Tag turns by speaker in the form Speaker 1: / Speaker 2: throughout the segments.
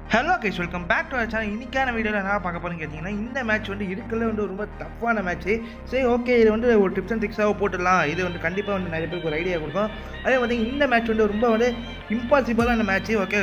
Speaker 1: Hello guys, welcome back to our channel. இன்றைக்கான வீடியோவில் என்ன பார்க்க போகிறேன்னு கேட்டிங்கன்னா, இந்த மேட்ச் இருக்கிறதுல ரொம்ப டஃப்பான மேட்ச்சு. சரி, ஓகே, இது ஒரு டிப்ஸ் அண்ட் ட்ரிக்ஸாக போட்டுடலாம். இது கண்டிப்பாக நிறைய பேருக்கு ஒரு ஐடியா கொடுக்கும். அதே பார்த்தீங்கன்னா இந்த மேட்ச் ரொம்ப இம்பாசிபிளான மேட்ச்சு. ஓகே,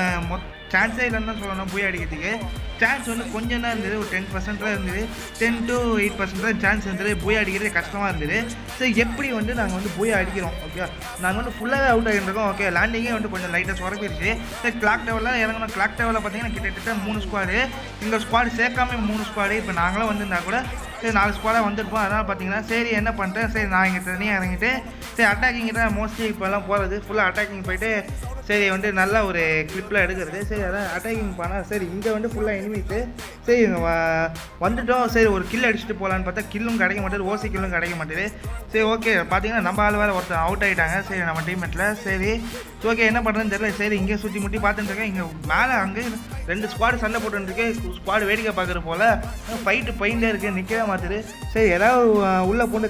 Speaker 1: சான்ஸே இல்லைன்னு தான் சொல்லணும். போய் அடிக்கிறதுக்கு சான்ஸ் கொஞ்சம் தான் இருந்தது. ஒரு 10% தான் இருந்தது. 10 to 8% தான் சான்ஸ் இருந்தது. போய் அடிக்கிறது கஷ்டமாக இருந்தது. சரி, எப்படி நாங்கள் போய் அடிக்கிறோம். ஓகே, நாங்கள் ஃபுல்லாகவே அவுட் ஆகிருக்கோம். ஓகே, லேண்டிங்கே கொஞ்சம் லைட்டாக சொரப்பிடுச்சு. சரி, கிளாக் டவரில் இறங்கணும். கிளாக் டவரில் பார்த்தீங்கன்னா கிட்டத்தட்ட 3 ஸ்குவாடு. எங்கள் ஸ்குவாடு சேர்க்காம 3 ஸ்குவாடு. இப்போ நாங்களும் வந்திருந்தா கூட சரி 4 ஸ்குவாடாக வந்திருப்போம். அதனால் பார்த்தீங்கன்னா சரி என்ன பண்ணிட்டேன், சரி நான் இங்கே தனியாக இறங்கிட்டு சரி அட்டாக்கிங் தான் மோஸ்ட்லி இப்போல்லாம் போகிறது. ஃபுல்லாக அட்டாக்கிங் போயிட்டு சரி நல்ல ஒரு கிளிப்பில் எடுக்கிறது. சரி அதான் அட்டாக்கிங் பண்ணால் சரி இங்கே ஃபுல்லாக எனிமிட்டு சரி வந்துட்டோம். சரி ஒரு கில் அடிச்சுட்டு போகலான்னு பார்த்தா கில்லும் கிடைக்க மாட்டேது, ஓசி கில்லும் கிடைக்க மாட்டேது. சரி ஓகே, பார்த்தீங்கன்னா நம்ம ஆள் வேறு ஒருத்தர் அவுட் ஆகிட்டாங்க. சரி நம்ம டீம்மேட்டில் சரி ஓகே என்ன பண்ணுறதுன்னு தெரியல. சரி இங்கே சுற்றி முட்டி பார்த்துட்டு இருக்கேன். இங்கே மேலே அங்கே 2 ஸ்குவாடு சண்டை போட்டுருக்கு. ஸ்குவாடு வேடிக்கை பார்க்குற போல் ஃபைட்டு பையன்லேயே இருக்குது, நிற்கவே மாற்றுது. சரி ஏதாவது உள்ளே பூண்டு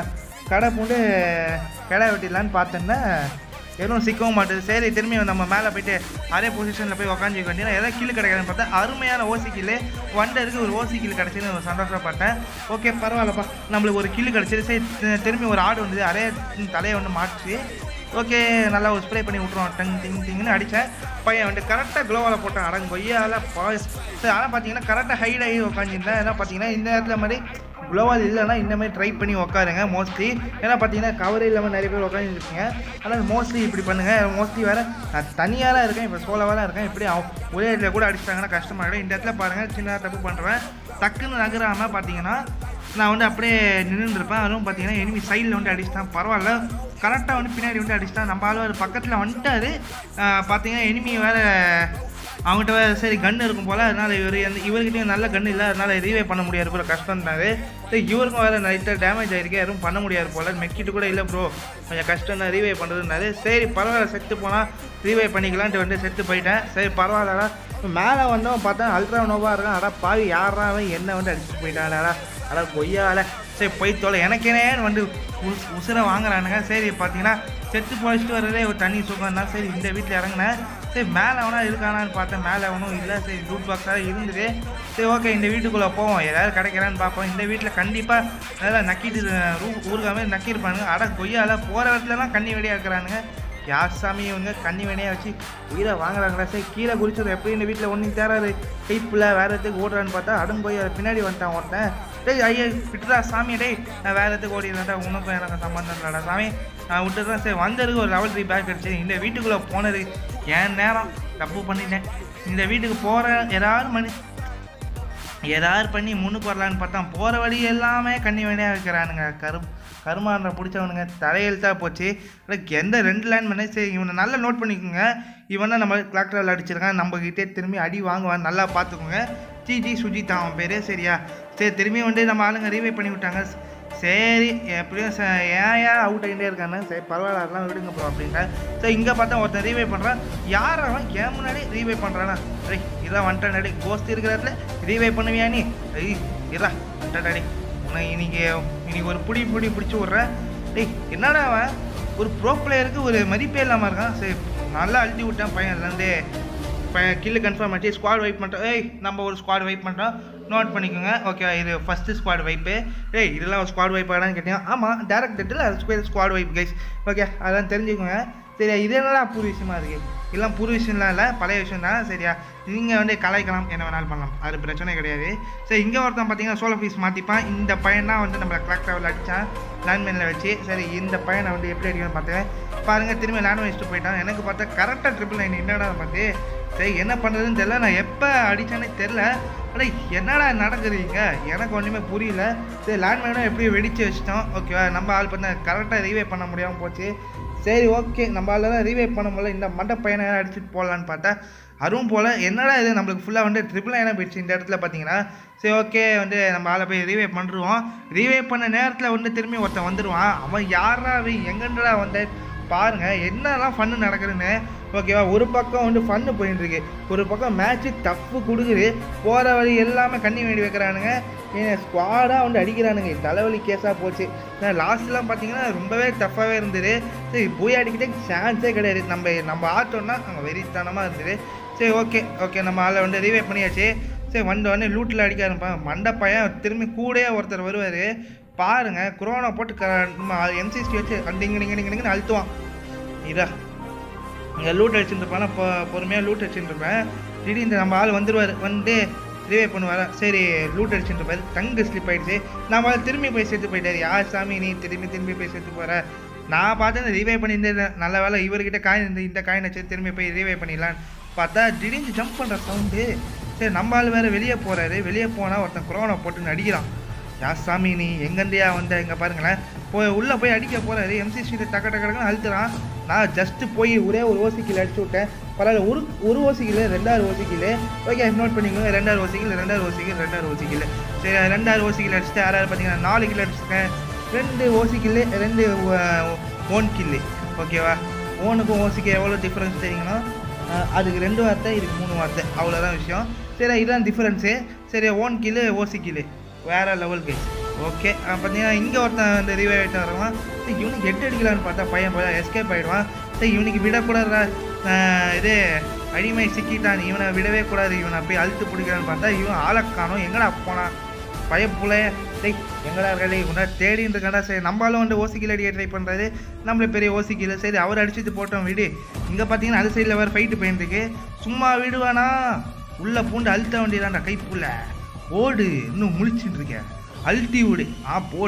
Speaker 1: கடை பூண்டு கடை வெட்டிடலான்னு பார்த்தேன்னா எதுவும் சிக்கவும் மாட்டுது. சரி திரும்பி நம்ம மேலே போய்ட்டு அதே பொசிஷனில் போய் உக்காந்துக்க வேண்டியது. எதாவது கில்லு கிடைக்காதுன்னு பார்த்தா அருமையான ஓசி கில்லு வண்டருக்கு ஒரு ஓசி கில்லு கிடச்சின்னு ஒரு சந்தோஷப்பட்டேன். ஓகே பரவாயில்லப்பா, நம்மளுக்கு ஒரு கில்லு கிடச்சிது. சரி திரும்பி ஒரு ஆடு வந்தது, அதே தலையை மாட்டுச்சு. ஓகே, நல்லா ஒரு ஸ்ப்ரே பண்ணி விட்ருவோம். டங் டிங் டிங்னு அடித்தேன். பையன் கரெக்டாக க்ளோவால் போட்டான். அடங்கு கொய்யால் சரி ஆனால் பார்த்தீங்கன்னா கரெக்டாக ஹைட் ஆகி உட்காந்துருந்தேன். ஏன்னா பார்த்தீங்கன்னா இந்த நேரத்தில் மாதிரி க்ளோவால் இல்லைன்னா இந்தமாதிரி ட்ரை பண்ணி உட்காருங்க மோஸ்ட்லி. ஏன்னா பார்த்தீங்கன்னா கவரே இல்லாமல் நிறைய பேர் உட்காந்துருக்கீங்க. ஆனால் மோஸ்ட்லி இப்படி பண்ணுங்கள். மோஸ்ட்லி வேறு நான் தனியாக தான் இருக்கேன், இப்போ சோலோவாக தான் இருக்கேன். இப்படி ஒரே இடத்துல கூட அடிச்சிட்டாங்கன்னா கஷ்டமாகிடும். இந்த இடத்துல பாருங்கள் சின்ன தப்பு பண்ணுறேன். டக்குன்னு நகராமல் பார்த்தீங்கன்னா நான் அப்படியே நின்றுருப்பேன். அதுவும் பார்த்தீங்கன்னா எனிமி சைடில் அடிச்சிட்டான். பரவாயில்ல, கரெக்டாக பின்னாடி அடிச்சிட்டான். நம்ம ஆள் பக்கத்தில் வந்துட்டார். பார்த்தீங்கன்னா எனிமி வேறு அவங்ககிட்ட வேறு சரி கன்று இருக்கும் போல். அதனால் இவர்கிட்டையும் நல்ல கன்று இல்லை, அதனால் ரீவே பண்ண முடியாது போல், கஷ்டம்னாரு. சரி இவருக்கும் வேறு லைட்டாக டேமேஜ் ஆகிருக்கு, யாரும் பண்ண முடியாது போல். மெக்கிட்டு கூட இல்லை ப்ரோ, கொஞ்சம் கஷ்டம் தான் ரீவே பண்ணுறதுனாரு. சரி பரவாயில்ல, செத்து போனால் ரீவே பண்ணிக்கலான்ட்டு செத்து போயிட்டேன். சரி பரவாயில்லடா. மேலே வந்தவன் பார்த்தா அல்ட்ரா நோவாக இருக்கான். அடா பாவி யாரா என்ன அடிச்சுட்டு போயிட்டாடா, அதான் கொய்யால. சரி போய் தோலை எனக்கேனே உசுரை வாங்குறானுங்க. சரி பார்த்தீங்கன்னா செத்து போயிட்டு வர்றதே ஒரு தண்ணி சுகம் தான். சரி இந்த வீட்டில் இறங்கினேன். சரி மேலே எவனா இருக்கானான்னு பார்த்தேன், மேலே எவனும் இல்லை. சரி ரூட் பாக்ஸாக இருந்துது. சரி ஓகே, இந்த வீட்டுக்குள்ளே போவோம், ஏதாவது கிடைக்கிறான்னு பார்ப்போம். இந்த வீட்டில் கண்டிப்பாக நல்லா நக்கிட்டு ஊருக்காமே நக்கியிருப்பானுங்க. அட கொய்யால போகிற இடத்துலலாம் கண்ணி வெடியாக இருக்கிறானுங்க. யார் சாமி இவங்க கண்ணி வெடியாக வச்சு உயிரை வாங்குறாங்களா. சரி கீழே குடிச்சது எப்படி இந்த வீட்டில் ஒன்றும் தேராது கைப்பில் வேறு இடத்துக்கு ஓடுறான்னு பார்த்தா அடும் போய் பின்னாடி வந்துட்டான் ஒருத்தன். டேய் ஐயா விட்டுடா சாமி, டேய் நான் வேறு இடத்துக்கு ஓடிடுறேன்டா, உனக்கும் எனக்கு சம்பந்தம் இல்லைடா சாமி, நான் விட்டுறேன். சரி வந்ததுக்கு ஒரு லெவல் 3 பேக் அடிச்சு இந்த வீட்டுக்குள்ளே போனது என் நேரம் தப்பு பண்ணிட்டேன். இந்த வீட்டுக்கு போகிற ஏதாவது பண்ணி முன்னுக்கு வரலான்னு பார்த்தா போகிற வழி எல்லாமே கண்ணி வேணையாக வைக்கிறானுங்க. கருமான்ற பிடிச்சவனுங்க தலையெழுத்தாக போச்சு. எந்த 2 லேண்ட் பண்ணி சரி இவனை நல்லா நோட் பண்ணிக்கோங்க. இவனை நம்ம கிளாக் டவரில் அடிச்சிருக்கான், நம்மக்கிட்டே திரும்பி அடி வாங்குவான், நல்லா பார்த்துக்கோங்க. ஜி சுஜித் அவன் பேர். சரியா சரி திரும்பி நம்ம ஆளுங்க ரீவை பண்ணி விட்டாங்க. சரி எப்படியும் ஏன் அவுட் ஆகிட்டே இருக்கானு. சரி பரவாயில்ல அதெல்லாம் விடுங்க ப்ரோ அப்படின்ட்டு. சரி இங்கே பார்த்தா ஒருத்தன் ரீவை பண்ணுறான். யார் அவன் ஏன் முன்னாடி ரீவை பண்ணுறானா. ஐய் இதான் வந்துட்டான் டாடி, கோஸ்ட் இருக்கிற இடத்துல ரீவை பண்ணுவியா நீ. ஐய் இரா வந்துட்டான் டாடி, உன்னை இன்னைக்கு ஒரு பிடிச்சி விட்றேன். டேய் என்னடா அவன் ஒரு ப்ரோ பிளேயருக்கு ஒரு மதிப்பே இல்லாமல் இருக்கான். சரி நல்லா அழுத்தி விட்டான் பையன். அதுலேருந்து கில்லு கன்ஃபார்ம் ஆச்சு. ஸ்குவாட் வைப் பண்ணுறோம். ஏய் நம்ம ஒரு ஸ்குவாட் வைப் பண்ணுறோம், நோட் பண்ணிக்கோங்க. ஓகே இது ஃபஸ்ட்டு ஸ்குவாட் வைப்பு. ஏய் இதெல்லாம் ஒரு ஸ்குவாட் வைப் ஆடான்னு கேட்டீங்க. ஆமாம் டேரக்ட் டெட்டில் அது ஸ்குவாட் வைப் கைஸ். ஓகே அதெல்லாம் தெரிஞ்சுக்கோங்க. சரியா இது என்னடா புது விஷயமா இருக்குது, இதெல்லாம் புது விஷயம்லாம் இல்லை, பழைய விஷயம் தான். சரியா நீங்கள் கலாய்க்கலாம், என்ன வேணாலும் பண்ணலாம், அது பிரச்சனை கிடையாது. சரி இங்கே ஒருத்தன் பார்த்தீங்கன்னா சோலோ ஃபீஸ் மாற்றிப்பான். இந்த பையன் தான் நம்ம கிளாக் டவரில் அடித்தான் லேண்ட்மைனில் வச்சு. சரி இந்த பையனை எப்படி அடிக்கணும்னு பார்த்தேன் பாருங்கள். திரும்பி லேண்ட் வச்சுட்டு போயிட்டான். எனக்கு பார்த்தா கரெக்டாக 999 என்னடா பார்த்து சரி என்ன பண்ணுறதுன்னு தெரில. நான் எப்போ அடித்தானே தெரில. ஆனால் என்னடா நடக்குறீங்க எனக்கு ஒன்றுமே புரியல. சரி லேண்ட்மைனும் எப்படி வெடித்து வச்சிட்டோம். ஓகேவா நம்ம ஆள் பார்த்தா கரெக்டாக ரீவே பண்ண முடியாமல் போச்சு. சரி ஓகே நம்ம ஆள் தான் ரீவே பண்ண முடியல. இந்த மண்டை பையனை அடிச்சுட்டு போடலான்னு பார்த்தா அதுவும் போல் என்னடா இது நம்மளுக்கு ஃபுல்லாக 999 போயிடுச்சு இந்த இடத்துல பார்த்தீங்கன்னா. சரி ஓகே நம்ம ஆளை போய் ரீவே பண்ணுருவோம். ரீவே பண்ண நேரத்தில் திரும்பி ஒருத்தன் வந்துடுவான். அவன் யாரா எங்கன்றா வந்த பாருங்கள் என்னெல்லாம் ஃபன்னு நடக்குதுன்னு. ஓகேவா. ஒரு பக்கம் வந்து ஃபன்னு போயிட்டு இருக்கு, ஒரு பக்கம் மேட்ச்சு டஃப்பு கொடுக்குது, போகிற வழி எல்லாமே கண்ணி வேண்டி வைக்கிறானுங்க, ஸ்குவாடாக வந்து அடிக்கிறானுங்க. தலைவலி கேஸாக போச்சு. லாஸ்ட்லாம் பார்த்தீங்கன்னா ரொம்பவே டஃப்பாகவே இருந்தது. சரி போய் அடிக்கிட்டே சான்ஸே கிடையாது. நம்ம ஆட்டோன்னா அங்கே வெறித்தனமாக இருந்தது. சரி ஓகே நம்ம ஆளை வந்து ரீவைவ் பண்ணியாச்சு. சரி வந்தோடனே லூட்டில் அடிக்க ஆரம்பிப்பான். மண்டப்பையன் திரும்பி கூடயே ஒருத்தர் வருவார் பாருங்கள். குரோனா போட்டு நம்ம எம்சிஸ்டி வச்சு அண்டிங்கன்னு அழுத்துவான். இதா இங்கே லூட் அடிச்சுட்டு இருப்பான். பொறுமையாக லூட் அடிச்சுட்டு இருப்பேன். திடீர்னு நம்ம ஆள் வந்துடுவார், வந்து ரிவைவ் பண்ணுவார். சரி லூட் அடிச்சுட்டு இருப்பார். டங்கு ஸ்லிப் ஆகிடுச்சு. நம்ம ஆள் திரும்பி போய் சேர்த்து போயிட்டார். யார் சாமி நீ திரும்பி போய் சேர்த்து போகிற? நான் பார்த்தேன் ரிவைவ் பண்ணியிருந்தேன். நல்ல வேலை இவர்கிட்ட காயின் இந்த காயின் வச்சு திரும்பி போய் ரிவைவ் பண்ணிடலான்னு பார்த்தா திடீர்னு ஜம்ப் பண்ணுற சவுண்டு. சரி நம்ம ஆள் வேறு வெளியே போகிறாரு. வெளியே போனால் ஒருத்தன் குரோனை போட்டு அடிக்கிறான். யார் சாமி நீ எங்கேருந்தியா வந்த? இங்கே பாருங்களேன், உள்ளே போய் அடிக்க போகிறாரு. எம்சி ஸ்ட்ரீட்டை டக்குன்னு அழுத்துறான். நான் ஜஸ்ட்டு போய் ஒரே ஒரு ஓசிக்கில் அடிச்சு விட்டேன். பரவாயில்ல, ஒரு ஓசிக்கில் 2 ஓசிக்கில். ஓகே நோட் பண்ணிக்கோங்க. 2 ஓசிக்கில். சரி 2 ஓசிக்கில் அடிச்சுட்டு 6 பார்த்தீங்கன்னா 4 கிலோ அடிச்சிருக்கேன். 2 ஓசிக்கில் 2 ஓன் கில்லு. ஓகேவா. ஓனுக்கும் ஓசிக்கு எவ்வளோ டிஃப்ரென்ஸ் தெரியுங்கன்னா அதுக்கு 2 வார்த்தை, இதுக்கு 3 வார்த்தை, அவ்வளோதான் விஷயம். சரி இதுதான் டிஃப்ரென்ஸு. சரி ஓன் கில்லு ஓசி கில்லு வேறு லெவல் கேஸ். ஓகே பார்த்தீங்கன்னா இங்கே ஒருத்தன் வந்து ரிவைவ் ஆகிட்டு வருவான். சரி இவனுக்கு 8 அடிக்கலான்னு பார்த்தா பையன் எஸ்கேப் ஆகிடுவான். சரி இவனுக்கு விடக்கூடாது, இது அடிமை சிக்கிட்டான், இவனை விடவே கூடாது, இவனை போய் அழுத்து பிடிக்கிறான்னு பார்த்தா இவன் ஆளக்கானோ எங்கடா போனான் பயப்புல. டேய் எங்கடா இருக்கா இவனை தேடின்னு இருக்காடா. சரி நம்மளும் வந்து ஓசிக்கில் அடிக்க ட்ரை பண்ணுறாரு. நம்மளே பெரிய ஓசிக்கில். சரி அவர் அடிச்சுட்டு போட்டோம் வீடு. இங்கே பார்த்தீங்கன்னா அது சைடில் வேறு ஃபைட்டு போயிட்டுருக்கு. சும்மா விடுவானா, உள்ளே பூண்டு அழுத்த வேண்டியதான்டா கைப்புள்ள. ஓடு இன்னும் முழிச்சுட்டு இருக்கேன். அழுத்தி விடு. போடு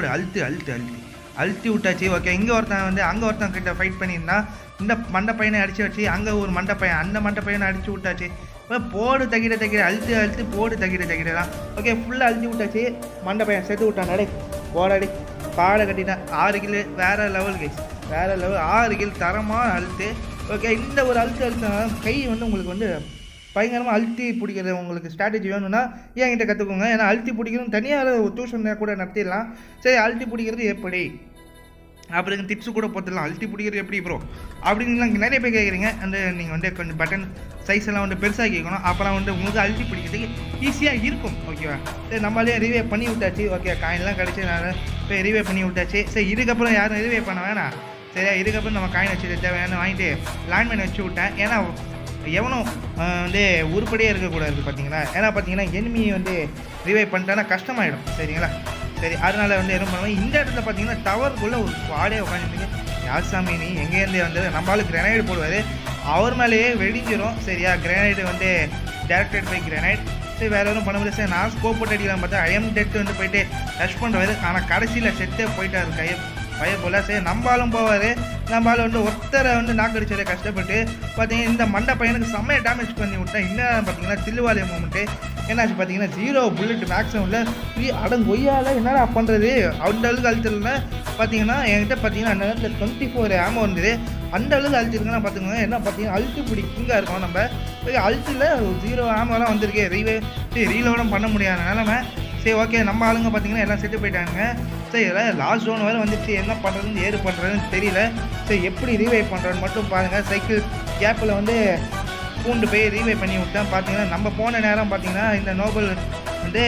Speaker 1: அழுத்தி விட்டாச்சு. ஓகே இங்கே ஒருத்தன் வந்து அங்கே ஒருத்தன் கிட்ட ஃபைட் பண்ணியிருந்தான். இந்த மண்டை பையனை அடிச்சு வச்சு அங்கே ஒரு மண்டை பையன், அந்த மண்டை பையனை அடிச்சு விட்டாச்சு. போடு தகிட அழுத்து போடு தகிட தான். ஓகே ஃபுல்லாக அழுத்தி விட்டாச்சு. மண்டை பையன் சேர்த்து விட்டான். நடை போடாடி பாடை கட்டிட்டான். 6 கிலோ வேறு லெவல் கைஸ், வேறு லெவல். 6 கிலோ தரமாக அழுத்து. ஓகே இந்த ஒரு அழுத்தம் கை வந்து உங்களுக்கு வந்து பயங்கரமாக அழுத்தி பிடிக்கிறது உங்களுக்கு ஸ்ட்ராட்டஜி வேணும்னா என்கிட்ட கற்றுக்கோங்க. ஏன்னா அழுத்தி பிடிக்கிறது தனியாக ஒரு டியூஷன் கூட நடத்திடலாம். சரி அழுத்தி பிடிக்கிறது எப்படி அப்படிங்க டிப்ஸு கூட போட்டுடலாம். அழுத்தி பிடிக்கிறது எப்படி ப்ரோ அப்படின்லாம் நிறைய பேர் கேட்குறீங்க. அந்த நீங்கள் வந்து கொஞ்சம் பட்டன் சைஸ் எல்லாம் வந்து பெருசாக கேட்கணும். அப்புறம் வந்து உங்களுக்கு அழுத்தி பிடிக்கிறதுக்கு ஈஸியாக இருக்கும். ஓகேவா. சரி நம்மளே ரிவே பண்ணி விட்டாச்சு. ஓகே காயின்லாம் கிடச்சி நான் போய் ரிவே பண்ணி விட்டாச்சு. சரி இதுக்கப்புறம் யாரும் ரிவே பண்ண வேணாம். சரியா இதுக்கப்புறம் நம்ம காயின் வச்சு தேவையான வாங்கிட்டு லேண்ட்மேன் வச்சு விட்டேன். ஏன்னா எவனும் வந்து உருப்படியாக இருக்கக்கூடாது பார்த்தீங்களா. ஏன்னா பார்த்தீங்கன்னா எனிமி வந்து ரிவைவ் பண்ணிட்டானா கஷ்டமாயிடும். சரிங்களா. சரி அதனால் வந்து என்ன பண்ணுவோம், இந்த இடத்துல பார்த்தீங்கன்னா டவருக்குள்ளே ஒரு ஸ்குவாடே உட்காந்துருக்கு. யார் சாமி நீ எங்கேருந்தே வந்தது? நம்மளால் கிரனைடு போடுவார், அவர் மேலேயே வெடிஞ்சிடும். சரியா கிரனைடு வந்து டேரக்டட் பை கிரனைட். சரி வேறு எதுவும் பண்ண முடியாது. சரி நான் ஸ்கோப் போட்டு அடிக்கலாம் பார்த்தா ஐஎம் டெட் வந்து போயிட்டு ரஷ் பண்ணுறது. ஆனால் கடைசியில் செட்டே போயிட்டாரு பையன் போல். சரி நம்மளும் போவார். நம்மளால் வந்து ஒருத்தரை வந்து நாக்கடிச்சதை கஷ்டப்பட்டு பார்த்தீங்கன்னா இந்த மண்டை பையனுக்கு செம்மையை டேமேஜ் பண்ணி விட்டேன். இன்னும் பார்த்தீங்கன்னா தில்லுவாலி மூமெண்ட்டு என்னாச்சு பார்த்தீங்கன்னா 0 புல்லட் மேக்ஸிமமில் 3 அடங்கொய்யால் என்னடா பண்ணுறது அந்த அளவுக்கு அழுத்தலைன்னா பார்த்தீங்கன்னா என்கிட்ட பார்த்தீங்கன்னா அந்த நேரத்தில் 24 ஆமோ இருந்தது. அந்த அளவுக்கு அழுத்திருக்குன்னா பார்த்துக்கோங்க. என்ன பார்த்தீங்கன்னா அழுத்து பிடி கிங்காக இருக்கும். நம்ம அழுத்தில் 0 ஆமோலாம் வந்திருக்கு. ரீலோடும் பண்ண முடியாத நிலமை. சரி ஓகே நம்ம ஆளுங்க பார்த்தீங்கன்னா எல்லாம் செட்டு போயிட்டாங்க. சரி லாஸ்ட் ஜோன் வேறு வந்துச்சு. என்ன பண்ணுறதுன்னு ஏது பண்ணுறதுன்னு தெரியல. சரி எப்படி ரீவைவ் பண்ணுறதுன்னு மட்டும் பாருங்கள். சைக்கிள் கேப்பில் வந்து பூண்டு போய் ரீவைவ் பண்ணி விட்டேன். பார்த்தீங்கன்னா நம்ம போன நேரம் பார்த்தீங்கன்னா இந்த நோபல் வந்து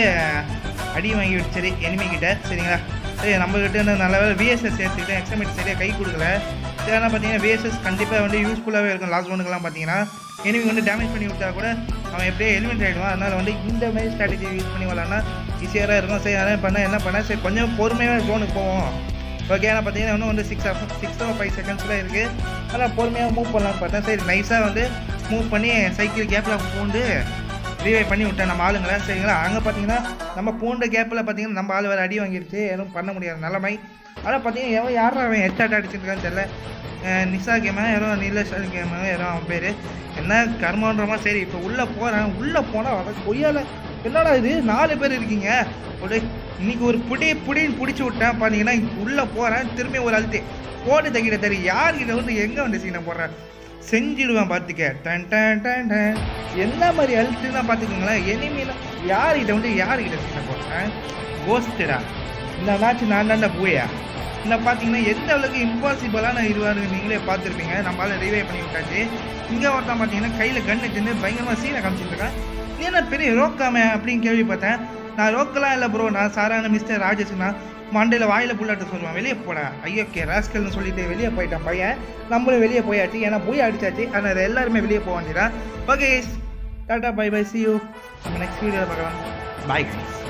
Speaker 1: அடி வாங்கி விடுச்சது எனிமிக்கிட்ட. சரிங்களா. சரி நம்மக்கிட்ட இந்த நல்ல வேலை விஎஸ்எஸ் சேர்த்துக்கிட்டேன். எக்ஸாமிட் சரியாக கை கொடுக்கல. சரி ஆனால் பார்த்தீங்கன்னா விஎஸ்எஸ் கண்டிப்பாக வந்து யூஸ்ஃபுல்லாகவே இருக்கும். லாஸ்ட் ஜோனுக்கெல்லாம் பார்த்தீங்கன்னா எனிமி வந்து டேமேஜ் பண்ணி விட்டா கூட அவன் எப்படியே எலிமெண்ட் ஆகிடுவான். அதனால் வந்து இந்த மாதிரி ஸ்ட்ராட்டஜி யூஸ் பண்ணி விளாட்னா ஈஸியாக இருக்கும். சரி அதனால் என்ன பண்ண சரி கொஞ்சம் பொறுமையாக ஜோனுக்கு போவோம். ஓகே ஆனால் பார்த்தீங்கன்னா இன்னும் வந்து 6 or 5 செகண்ட்ஸில் இருக்குது. அதனால் பொறுமையாக மூவ் பண்ணலான்னு பார்த்தேன். சரி நைஸாக வந்து மூவ் பண்ணி சைக்கிள் கேப்பில் பூண்டு ரீவைவ் பண்ணி விட்டேன் நம்ம ஆளுங்களை. சரிங்களா. அங்கே பார்த்தீங்கன்னா நம்ம பூண்ட கேப்பில் பார்த்தீங்கன்னா நம்ம ஆள் வேறு அடி வாங்கிடுச்சு. எதுவும் பண்ண முடியாத நிலைமை. ஆனால் பார்த்தீங்கன்னா யாரும் அவன் ஹெட்ஷாட் அடிச்சிருக்கான்னு தெரியல. நிஷா கேமா யாரோ நீலேஷ் கேமா யாரோ அவன் பேர் என்ன கர்மன்றமா. சரி இப்போ உள்ளே போகிறேன். உள்ளே போனால் வர கொய்யால என்னடா இது 4 பேர் இருக்கீங்க. இன்னைக்கு ஒரு புடின்னு பிடிச்சி விட்டேன். பார்த்தீங்கன்னா உள்ளே போகிறேன். திரும்பி ஒரு அழுத்து போட்டு தக்கிட்ட தெரியும். யார்கிட்ட வந்து எங்கே வந்து சீனை போடுறேன் செஞ்சிடுவேன் பார்த்துக்க. டன் டன் டன் டன் என்ன மாதிரி அழுத்துன்னா பார்த்துக்கோங்களேன். எனிமீனா யார்கிட்ட வந்து யார்கிட்ட சீனை போடுறேன் கோஸ்டடா. இந்த மேட்ச் நான் தாண்டா போயா இந்த பார்த்தீங்கன்னா எந்த அளவுக்கு இம்பாசிபிளான இதுவாக நீங்களே பார்த்துருப்பீங்க. நம்மளால ரிவைவ் பண்ணி விட்டாச்சு. இங்கே ஒருத்தான் பார்த்தீங்கன்னா கையில் கன் வச்சுருந்து பயங்கரமாக சீனை காமிச்சிருக்கேன். நீ என்ன பெரிய ரோக்காமே அப்படின்னு கேள்விப்பட்டேன். நான் ரோக்கெல்லாம் இல்லை ப்ரோ, நான் சாரான மிஸ்டர் ராஜேஷ்னா மண்டையில் வாயில் புல்லாட்ட சொல்லுவான். வெளியே போட ஐயோக்கே ராஸ்கல்னு சொல்லிட்டு வெளியே போயிட்டான் பையன். நம்மளும் வெளியே போயாச்சு, ஏன்னா போய் அடிச்சாச்சு. ஆனால் எல்லாருமே வெளியே போக வேண்டியதான். ஓகே டாட்டா பை பை, see you நம்ம நெக்ஸ்ட் வீடியோவில் பார்க்கலாம். பாய்.